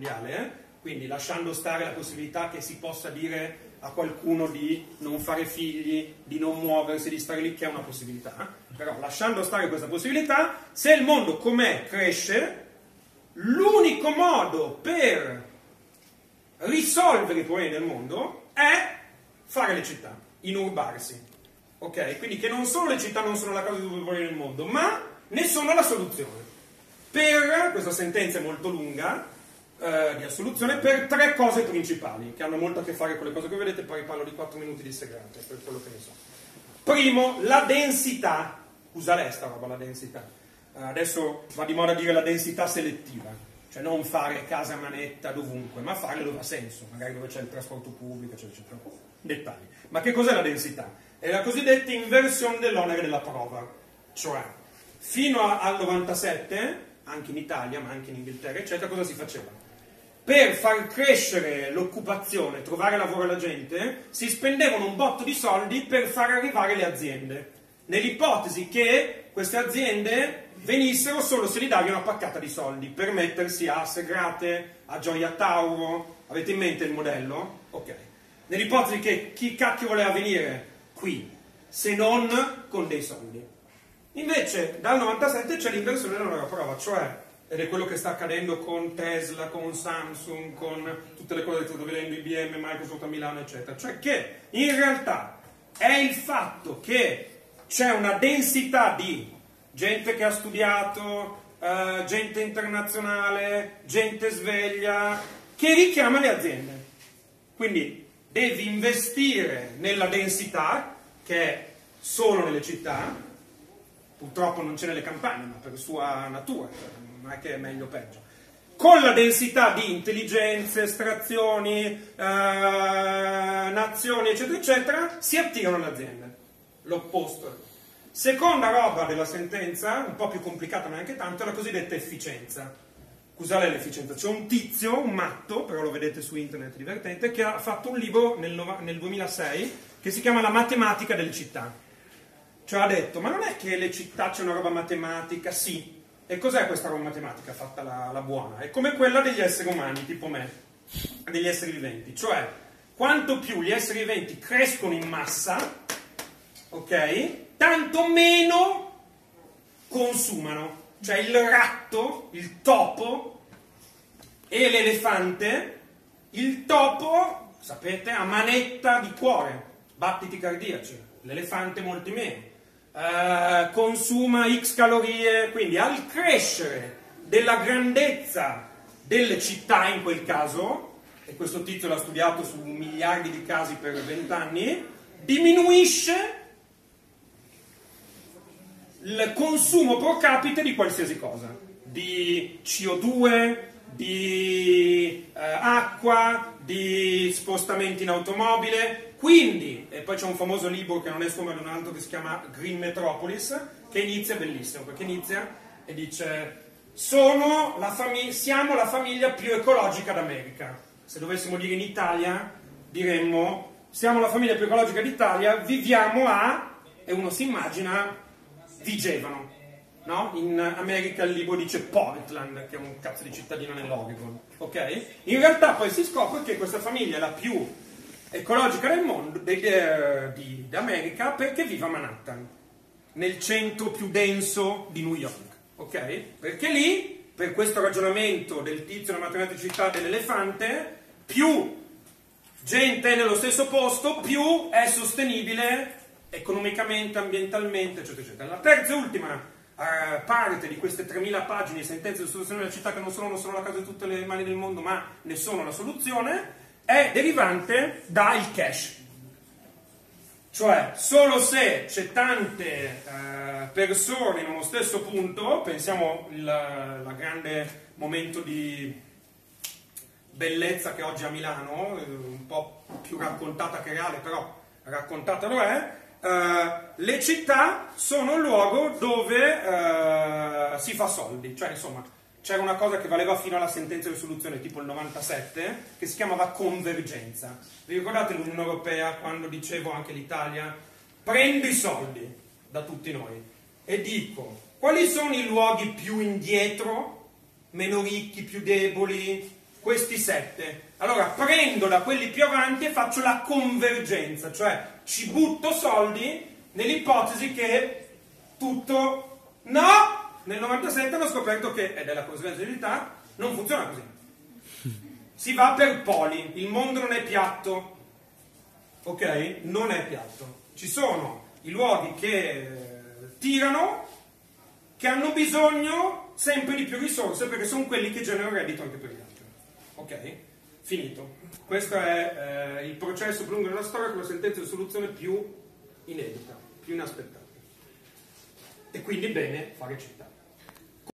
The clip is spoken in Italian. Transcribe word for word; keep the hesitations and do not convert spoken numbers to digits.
mondiale, eh? Quindi lasciando stare la possibilità che si possa dire a qualcuno di non fare figli, di non muoversi, di stare lì, che è una possibilità, eh? Però lasciando stare questa possibilità, se il mondo com'è cresce, l'unico modo per risolvere i problemi del mondo è fare le città, inurbarsi, ok? Quindi che non solo le città non sono la causa di tutti i problemi del mondo, ma ne sono la soluzione. Per, questa sentenza è molto lunga, eh, di assoluzione, per tre cose principali, che hanno molto a che fare con le cose che vedete, poi parlo di quattro minuti di segrete, per quello che ne so. Primo, la densità. Usa lei sta roba, la densità. Eh, adesso va di moda dire la densità selettiva, cioè non fare casa a manetta dovunque, ma farle dove ha senso, magari dove c'è il trasporto pubblico, eccetera, eccetera. Dettagli. Ma che cos'è la densità? È la cosiddetta inversione dell'onere della prova, cioè fino a, al novantasette, anche in Italia, ma anche in Inghilterra, eccetera, cosa si faceva? Per far crescere l'occupazione, trovare lavoro alla gente, si spendevano un botto di soldi per far arrivare le aziende, nell'ipotesi che queste aziende venissero solo se gli davi una paccata di soldi, per mettersi a Segrate, a Gioia Tauro. Avete in mente il modello? Ok. Nell'ipotesi che chi cacchio voleva venire qui, se non con dei soldi. Invece dal novantasette c'è l'inversione della nuova prova, cioè, ed è quello che sta accadendo con Tesla, con Samsung, con tutte le cose che sto vedendo, I B M, Microsoft a Milano, eccetera. Cioè che in realtà è il fatto che c'è una densità di gente che ha studiato, eh, gente internazionale, gente sveglia, che richiama le aziende. Quindi devi investire nella densità, che è solo nelle città. Purtroppo non c'è nelle campagne, ma per sua natura, non è che è meglio o peggio. Con la densità di intelligenze, estrazioni, eh, nazioni, eccetera, eccetera, si attirano le aziende. L'opposto. Seconda roba della sentenza, un po' più complicata ma neanche tanto, è la cosiddetta efficienza. Cos'è l'efficienza? C'è un tizio, un matto, però lo vedete su internet, divertente, che ha fatto un libro nel, nel duemilasei che si chiama La matematica delle città. Cioè ha detto, ma non è che le città c'è una roba matematica? Sì. E cos'è questa roba matematica fatta la, la buona? È come quella degli esseri umani, tipo me, degli esseri viventi. Cioè, quanto più gli esseri viventi crescono in massa, ok? Tanto meno consumano. Cioè il ratto, il topo e l'elefante, il topo, sapete, ha manetta di cuore, battiti cardiaci, l'elefante molti meno. Uh, consuma X calorie, quindi al crescere della grandezza delle città in quel caso, e questo tizio l'ha studiato su miliardi di casi per vent'anni, diminuisce il consumo pro capite di qualsiasi cosa, di C O due, di uh, acqua, di spostamenti in automobile. Quindi, e poi c'è un famoso libro che non è suo ma di un altro che si chiama Green Metropolis, che inizia, bellissimo, perché inizia e dice sono la siamo la famiglia più ecologica d'America. Se dovessimo dire in Italia, diremmo siamo la famiglia più ecologica d'Italia, viviamo a, e uno si immagina, Vigevano. No? In America il libro dice Portland, che è un cazzo di cittadino nell'Oregon. Ok? In realtà poi si scopre che questa famiglia è la più ecologica del mondo, d'America, perché vive a Manhattan, nel centro più denso di New York, ok? Perché lì, per questo ragionamento del tizio della matematicità dell'elefante, più gente è nello stesso posto, più è sostenibile economicamente, ambientalmente, eccetera, eccetera. La terza e ultima uh, parte di queste tremila pagine di sentenze di soluzione della città, che non sono, non sono la causa di tutte le mali del mondo, ma ne sono la soluzione, è derivante dal cash. Cioè, solo se c'è tante eh, persone in uno stesso punto, pensiamo al grande momento di bellezza che oggi a Milano, un po' più raccontata che reale, però raccontata lo è, eh, le città sono il luogo dove eh, si fa soldi, cioè insomma c'era una cosa che valeva fino alla sentenza di risoluzione tipo il novantasette, che si chiamava convergenza. Vi ricordate l'Unione Europea quando dicevo, anche l'Italia, prendo i soldi da tutti noi e dico quali sono i luoghi più indietro, meno ricchi, più deboli, questi sette. Allora prendo da quelli più avanti e faccio la convergenza, cioè ci butto soldi nell'ipotesi che tutto... No! Nel novantasette hanno scoperto che, ed è la conseguenza di verità, non funziona così. Si va per poli, il mondo non è piatto, ok? Non è piatto. Ci sono i luoghi che eh, tirano, che hanno bisogno sempre di più risorse, perché sono quelli che generano reddito anche per gli altri. Ok? Finito. Questo è eh, il processo più lungo della storia con la sentenza di soluzione più inedita, più inaspettata. E quindi bene fare città.